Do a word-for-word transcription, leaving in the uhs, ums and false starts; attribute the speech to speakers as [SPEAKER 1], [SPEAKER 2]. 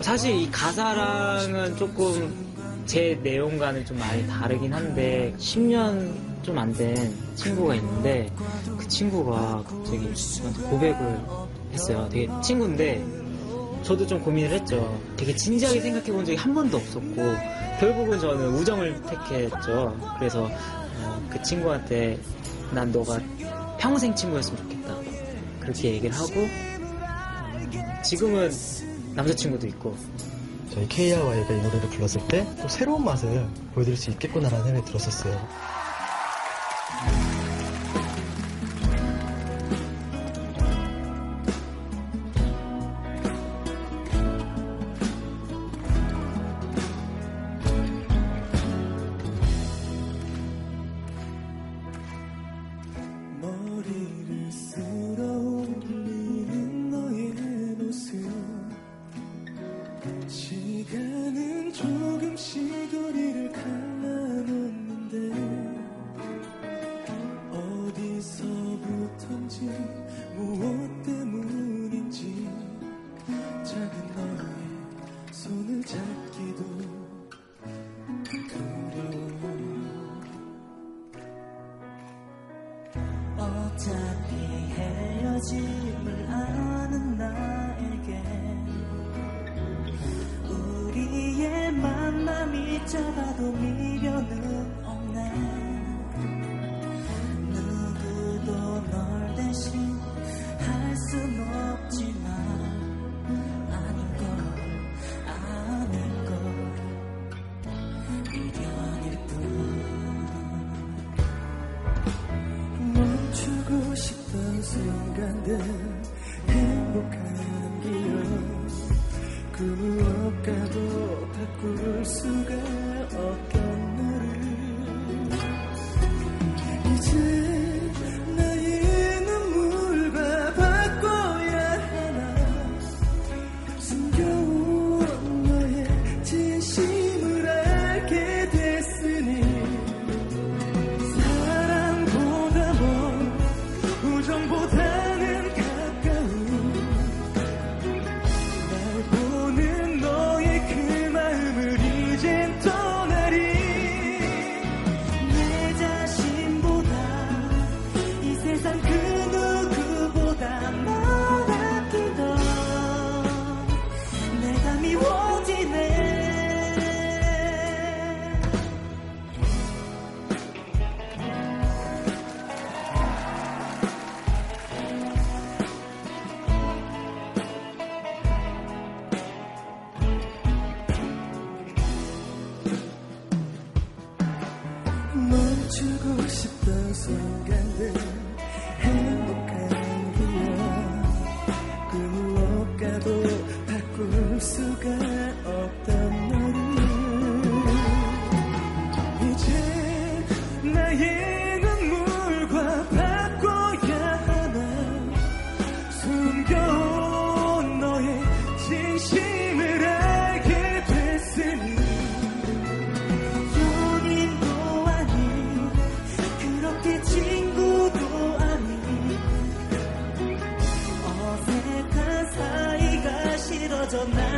[SPEAKER 1] 사실 이 가사랑은 조금 제 내용과는 좀 많이 다르긴 한데 십 년 좀 안 된 친구가 있는데 그 친구가 갑자기 저한테 고백을 했어요. 되게 친구인데 저도 좀 고민을 했죠. 되게 진지하게 생각해 본 적이 한 번도 없었고 결국은 저는 우정을 택했죠. 그래서 어, 그 친구한테 난 너가 평생 친구였으면 좋겠다 그렇게 얘기를 하고 음, 지금은 남자친구도 있고.
[SPEAKER 2] 저희 케이아와이가 이 노래를 불렀을 때 또 새로운 맛을 보여드릴 수 있겠구나라는 생각이 들었었어요.
[SPEAKER 3] 머리를 쓸어 올리는 너의 모습 시간은 조금씩 거리를 갈라놓는데 어디서부턴지 무엇 때문인지 작은 너의 손을 잡기도 두려워.
[SPEAKER 4] 어차피 헤어짐을 아는 나에게 우리의 만남이 좁아도 미련은 없네. 누구도 널 대신 할 순 없지만 아닌 걸 아닌 걸 미련일 뿐.
[SPEAKER 3] 멈추고 싶던 순간들 행복한 기억 그 무엇과도 바꿀 수가 없던 너를 이제 나의 눈물과 바꿔야 하나 숨겨온 너의 진심을 알게 됐으니 사랑보다 먼 우정보다는 가까운 날 보는 너의 그 마음을 이젠 떠나리.
[SPEAKER 4] 내 자신보다 이 세상 그 누구보다 널 아끼던 내가 미워지네.
[SPEAKER 3] 멈추고 싶던 순간들 행복한 기억 그 무엇과도 바꿀 수가 없던 너를 이제 나의 눈물과 바꿔야 하나 숨겨온 너의 진심을 알게 됐으니
[SPEAKER 4] 연인도 아닌 그렇게 친구도 아닌 어색한 사이가 싫어져 나